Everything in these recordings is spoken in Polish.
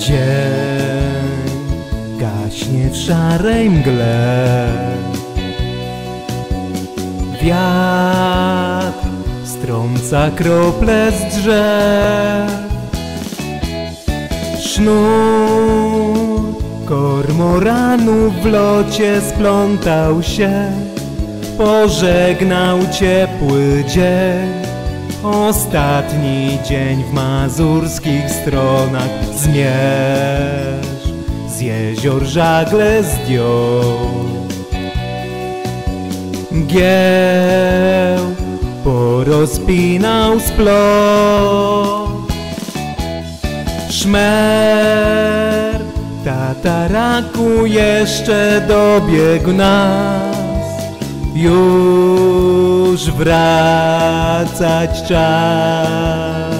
Dzień gaśnie w szarej mgle, wiatr strąca krople z drzew, sznur kormoranów w locie splątał się, pożegnał ciepły dzień. Ostatni dzień w mazurskich stronach, zmierz z jezior żagle zdjął. Mgieł porozpinał splot, szmer tataraku jeszcze dobiegł nas. Już wracać czas.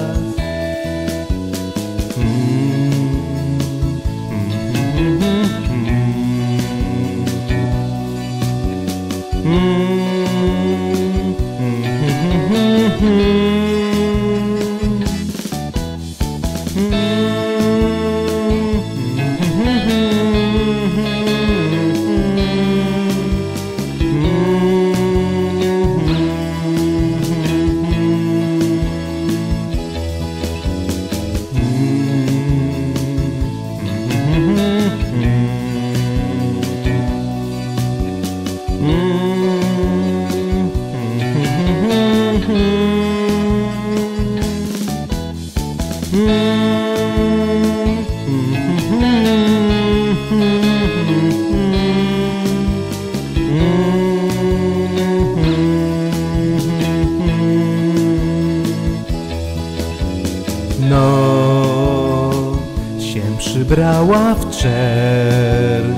Noc się przybrała w czerń,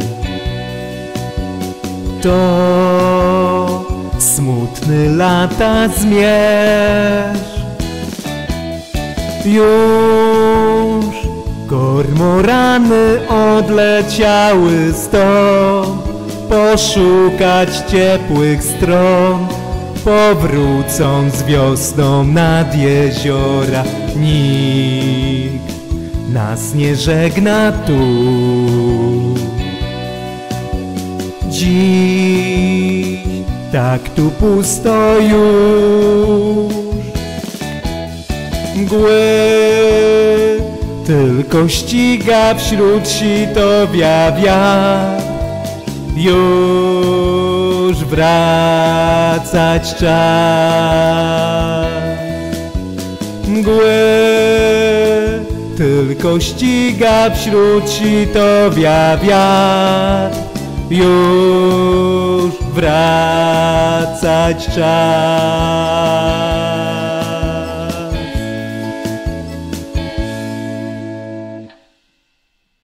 to smutny lata zmierzch. Już kormorany odleciały stąd, poszukać ciepłych stron. Powrócąc wiosną nad jeziora, nikt nas nie żegna tu. Dziś tak tu pusto już, mgły tylko ściga wśród sitowia wiatr. Już wracać czas. Mgły tylko ściga wśród sitowia wiatr. Już wracać czas.